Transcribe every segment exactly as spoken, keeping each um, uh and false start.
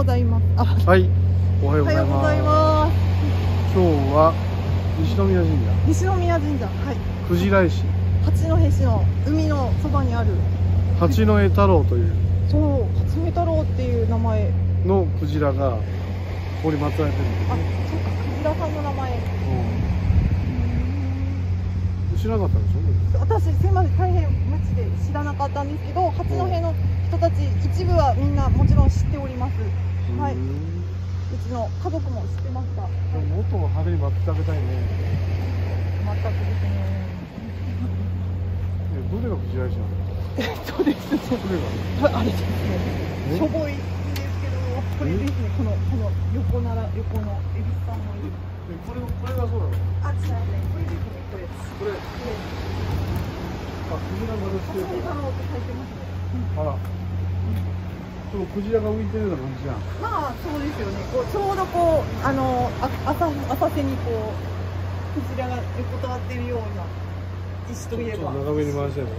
ざいます。あ、 はい、おはようございます。 おはようございます。 今日は西宮神社。 西宮神社、はい。 クジラ石。 八戸市の海のそばにある。 八戸太郎という。 そう、八戸太郎っていう名前のクジラがここに祀られてるんです。 あ、そうか、クジラさんの名前。 うん。知らなかったでしょ。 私、すいません、大変マジで知らなかったんですけど、八戸の人たち一部はみんなもちろん知っております。はい。うちの家族も知ってました。 もっと派手に祭ってあげたいね。 全くですね。 どれがクジラ石なの？ そうです。それがあれですね。しょぼいんですけど、これですね。このこの横なら横のエビスさんのいる。 これこれがそうなの？ あ、違うね。これですね。これ。 これ。あ、クジラが乗ってる。 八戸太郎って書いてますね。 あら。そう、クジラが浮いてるような感じじゃん。 まあそうですよね。こうちょうどこうあのあ浅浅瀬にこうクジラが横たわってるような石といえば。 長めに回してるね。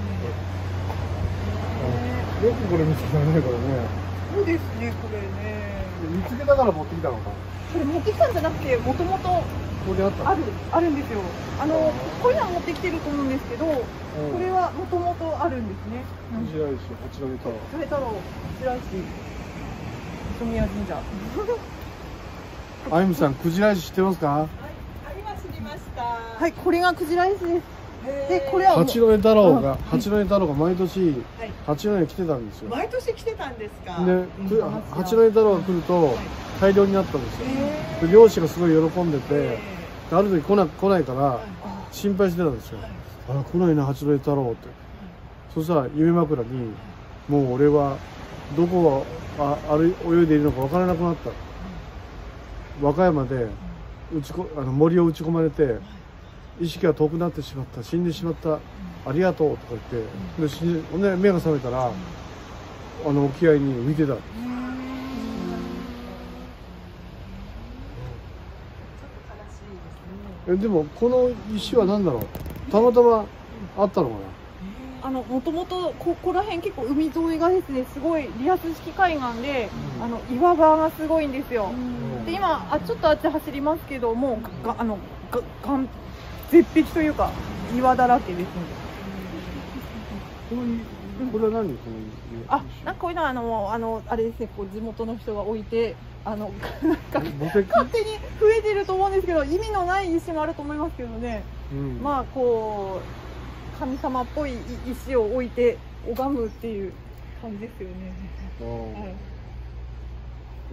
よくこれ見つけたね、これね。 そうですね、これね。 見つけたから持ってきたのか。 これ持ってきたんじゃなくて、もともとここにあった。 あるあるんですよ。あのこういうのは持ってきてると思うんですけど、これはもともとあるんですね。 クジラ石、八戸太郎。 八戸太郎、クジラ石、西宮神社。 あゆみさん、クジラ石知ってますか？ はい、今知りました。 はい、これがクジラ石です。で、これは八戸太郎が、八戸太郎が毎年八戸に来てたんですよ。 毎年来てたんですか。 で、八戸太郎が来ると大量になったんですよ。で、漁師がすごい喜んでて、ある時来な来ないから心配してたんですよ。あら、来ないな八戸太郎って。そしたら夢枕に、もう俺はどこはあ歩い泳いでいるのか分からなくなった。和歌山で打ちこあの森を打ち込まれて。意識が遠くなってしまった、死んでしまった、ありがとうとか言って、で死んで、ね、目が覚めたら、あの沖合に浮いてた。え、でもこの石は何だろう、たまたまあったのかな。あのもともとここら辺結構海沿いがですね、すごいリアス式海岸で、うん、あの岩場がすごいんですよ。うん、で今あちょっとあっち走りますけども、があのががん絶壁というか岩だらけですね。 これは何？ あ、なんかこういうのはあのあのあれですね、こう地元の人が置いてあのなんか勝手に増えてると思うんですけど、意味のない石もあると思いますけどね。うん、まあこう神様っぽい石を置いて拝むっていう感じですよね。はい。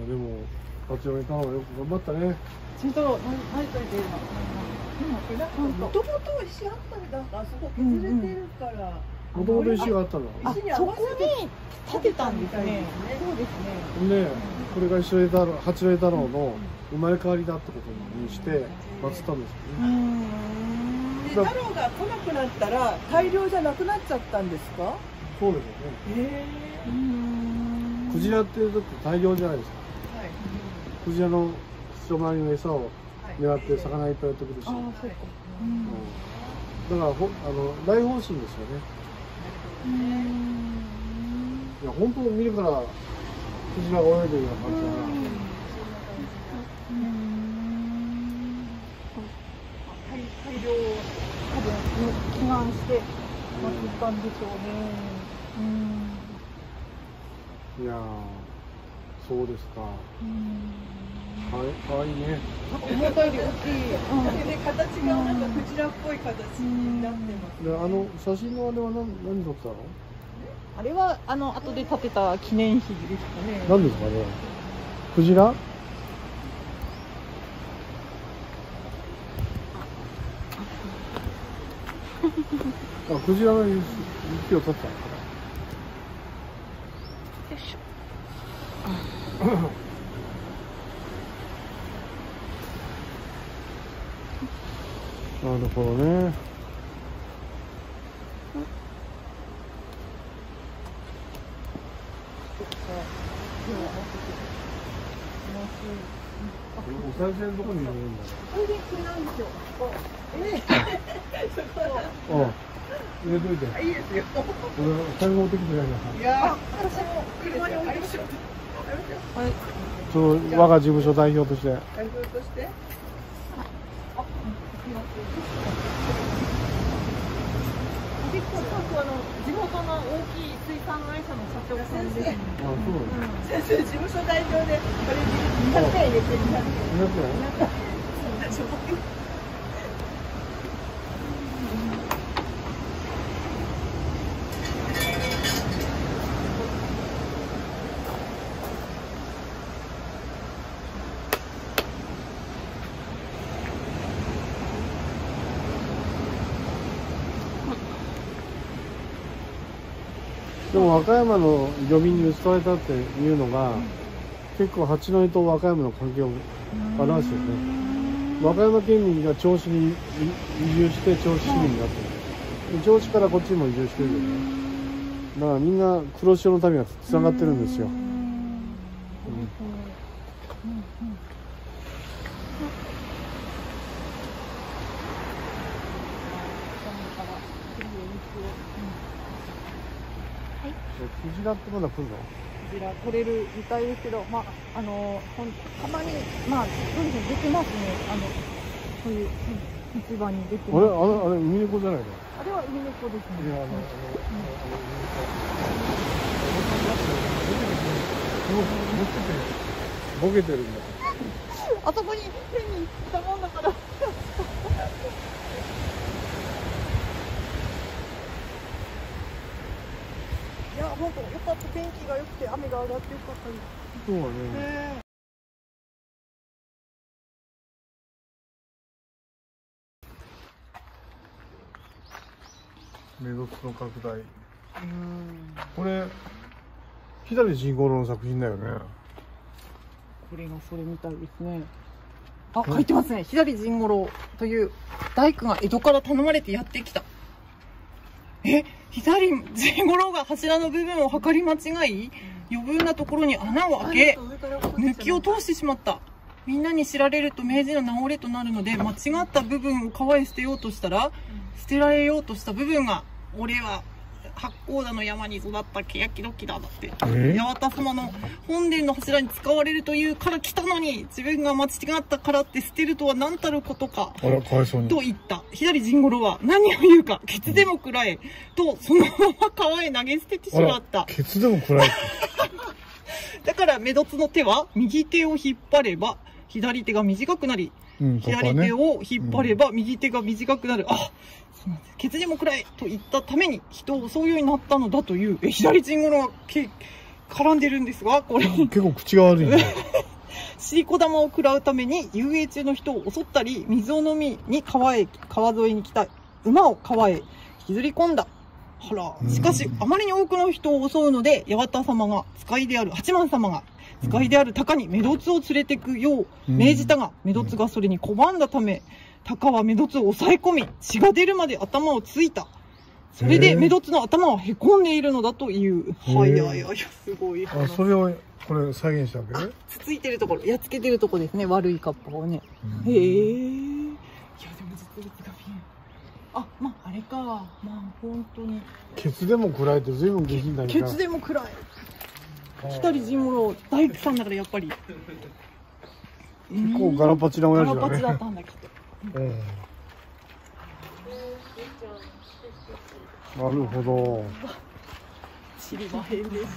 でも八戸太郎よく頑張ったね。 八戸太郎何と言ってるの？ もともと石あったんだから、あそこ削れてるから。 もともと石があったの。 あ、そこに建てたんですね。そうですね。ね、これが八戸太郎、八戸太郎の生まれ変わりだってことにして祀ったんですよね。 で、太郎が来なくなったら大量じゃなくなっちゃったんですか？ そうですよね。へえ。クジラってだって大量じゃないですか。はい。クジラの一回りの餌を狙って魚いっぱいやってくるし。ああ、そうか。うん。だからほあの大方針ですよね。いや本当見るからクジラが泳いでるような感じだな。 大量多分祈願して祀ったんでしょうね。 いやー、そうですか。かわいかわいいね。 思ったより大きい。 で形がなんかクジラっぽい形になってます。 で、あの写真のあれは何何撮ったの？ あれはあの後で建てた記念碑ですかね。 何ですかね。クジラ？あ、クジラの雪を取った。よいしょ。なるほどね。お賽銭どこにいるんだろう。 お賽銭これなんですよ。ええ。あ、入れといて。 いいですよ。 俺財布持ってきてないから。 いや、私も車に置いてしまっその我が事務所代表として。 代表として。 結構あの地元の大きい水産会社の社長さんですね。 あ、そうなんです。 先生、事務所代表でこれにひゃくえん入れてにひゃくえん。 にひゃくえん。でも和歌山の漁民に移されたっていうのが、うん、結構八戸と和歌山の関係を表してるね。和歌山県民が銚子に移住して銚子市民になってる。で銚子からこっちにも移住してるよね。だからみんな黒潮の民がつながってるんですよ。クジラってまだ来るの？ クジラ取れるみたいですけど、まああのほんたまにまあそうですね出てますね。あのそういう市場に出てます、ね。 あれあれあれウミネコじゃないの？ あれはウミネコですね。いやあのあのボケてるんだ。 あそこに手に来たもんだから。いや本当よかった天気が良くて雨が上がってよかったです。 そうだね。 ねメドツの拡大。うん。これ左甚五郎の作品だよね。 これがそれみたいですね。あ、書いてますね。左甚五郎という大工が江戸から頼まれてやってきた。え、左甚五郎が柱の部分を測り間違い、余分なところに穴を開け、抜きを通してしまった。みんなに知られると名人の名折れとなるので、間違った部分を川へ捨てようとしたら、捨てられようとした部分が、俺は八甲田の山に育った欅土器だだって、八幡様の本殿の柱に使われるというから来たのに、自分が間違ったからって捨てるとは何たることか。 あら、かわいそうに。 と言った。左甚五郎は何を言うか、ケツでも食らえ、とそのまま川へ投げ捨ててしまった。 ケツでも食らえ。 だからメドツの手は右手を引っ張れば左手が短くなり、うん、左手を引っ張れば右手が短くなる。うん、あ、ケツでもくらえと言ったために人を襲うようになったのだという。え、左甚五郎がけ絡んでるんですが、これ結構口が悪いね。 尻子玉を食らうために遊泳中の人を襲ったり、水を飲みに川へ川沿いに来た馬を川へ引きずり込んだ。あら、しかしあまりに多くの人を襲うので、八幡様が使いである八幡様が使いである鷹にメドツを連れてくよう命じたが、メドツがそれに拒んだため、鷹はメドツを抑え込み、血が出るまで頭をついた。それでメドツの頭はへこんでいるのだという。はいやいやいや、すごい。 あ、それをこれ再現したわけ？ つついてるところ、やっつけてるところですね。悪いカッパをね。へえ。いやでも実物が見える。あ、まああれか。まあ本当に。 ケツでも食らえて随分下品だね。 ケツでも食らえ。左甚五郎大工さんだからやっぱり。 結構ガラパチな親父だね。 ガラパチだったんだきっと。うん、 なるほど。 知りまへんでした。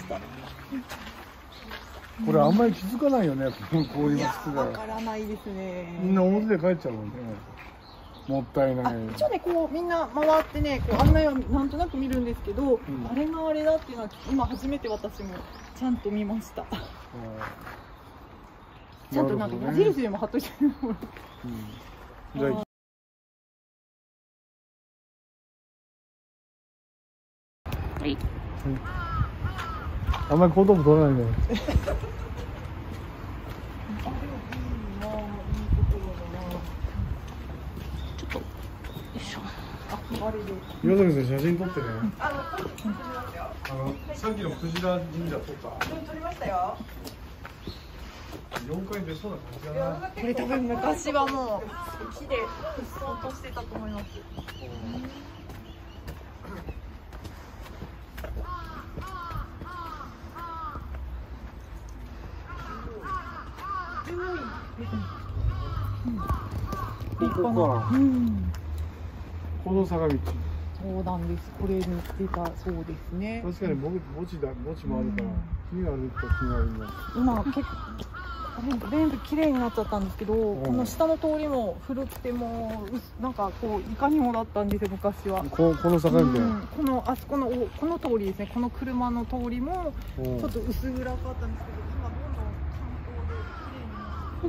これあんまり気づかないよね。こういうやつが。わからないですね。 みんな表で帰っちゃうもんね。もったいない。 一応ね、こうみんな回ってね、こう案内はなんとなく見るんですけど、うん、あれがあれだっていうのは今初めて私もちゃんと見ました。ちゃんとなんか矢印でも貼っといてもらって。じゃあはい。 あんまり後頭部取らないで。 ちょっと。よいしょ。あ、悪いで。 岩崎さん写真撮ってね。あの、撮りますよ。あの、さっきのクジラ神社撮った。 撮りましたよ。 よんかい出そうな感じだな。 これ多分昔はもう木でうっそうとしてたと思います。 立派な。うん。 この坂道。 そうなんです。これに出たそうですね。 確かに墓地だ、墓地もあるから、木があると木があります。 今結構全部綺麗になっちゃったんですけど、この下の通りも古くてもなんかこういかにもだったんですよ昔は。 ここの坂みたいな。 このあそこのこの通りですね。この車の通りもちょっと薄暗かったんですけど、今どんどん観光で綺麗になって。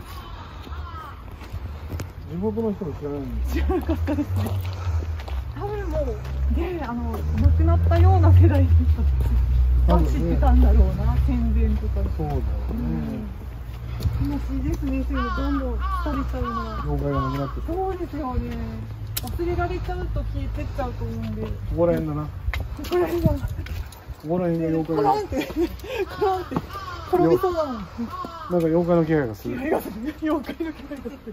地元の人も知らないんです。 知らなかったですね。多分もうね、あの亡くなったような世代の人たちが知ってたんだろうな、戦前とか。 そうだよね。 悲しいですね、そういうのどんどん廃れちゃうのは。 妖怪がなくなって。 そうですよね。忘れられちゃうと消えてっちゃうと思うんで。ここら辺だな。 ここら辺が。 ここら辺が妖怪が。 コロンって、コロンって転びそうだもん。なんか妖怪の気配がする。 気配がする。妖怪の気配がする。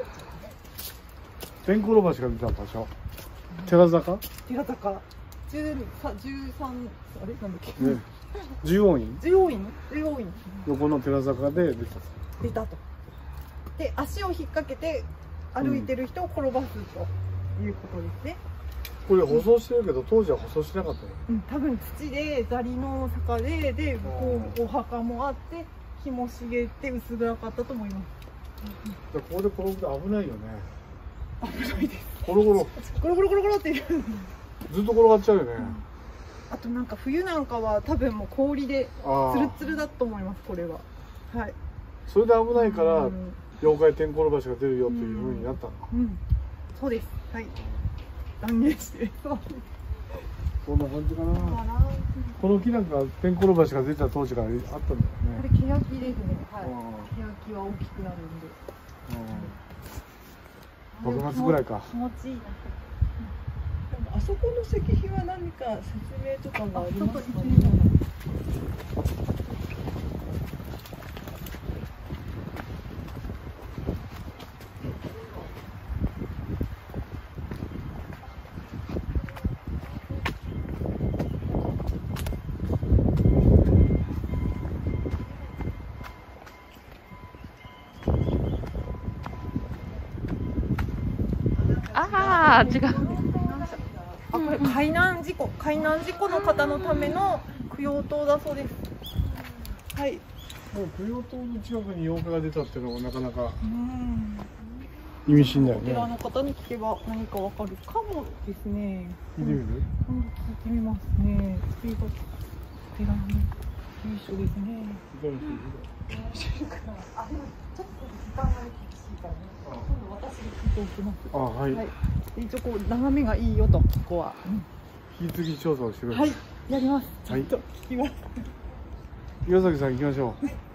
天ころ橋が出た場所。寺坂？ 寺坂。十三、十三、あれなんだっけ。 ね。十王院？ 十王院？十王院。 横の寺坂で出た。 出たと。で、足を引っ掛けて歩いてる人を転ばすということですね。 これ舗装してるけど当時は舗装してなかったよ。 うん、多分土で砂利の坂ででこうお墓もあって日も茂って薄暗かったと思います。 ここで転ぶと危ないよね。 危ないです。 ゴロゴロ。 ゴロゴロゴロゴロっていう。 ずっと転がっちゃうよね。 あとなんか冬なんかは多分もう氷でツルツルだと思います、これは。はい。 それで危ないから、妖怪天ころ橋が出るよっていう風になったの。 うん。そうです。はい。断言して。そう。 こんな感じかな。この木なんか天ころ橋が出た当時からあったんだよね。 これケヤキですね。はい。ケヤキは大きくなるんで。 ろくがつぐらいか。 気持ちいいな。 あそこの石碑は何か説明とかがありますかね。 ああ、違う。あ、これ海難事故、海難事故の方のための供養塔だそうです。はい。 もう供養塔の近くに妖怪が出たっていうのがなかなか意味深だよね。 お寺の方に聞けば何かわかるかもですね。 聞いてみる？ うん、聞いてみますね。それがお寺の由緒ですね。あ、でもちょっと時間が厳しいからね。今度私が聞いておきます。 あ、はい。はい、 一応こう眺めがいいよとここは。 引き継ぎ調査をしてください。 はい、やります。ちょっと聞きます。 岩崎さん行きましょう。